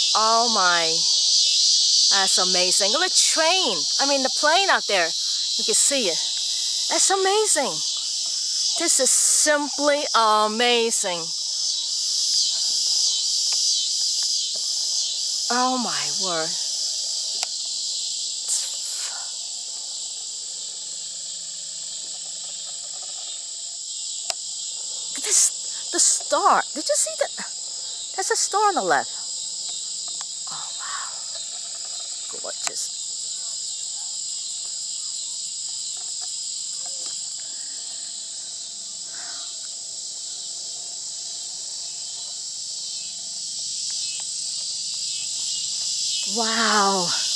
Oh my, that's amazing. Look at the train. I mean the plane out there. You can see it. That's amazing. This is simply amazing. Oh my word. This, the star. Did you see that? There's a star on the left. Oh wow. Gorgeous. Wow.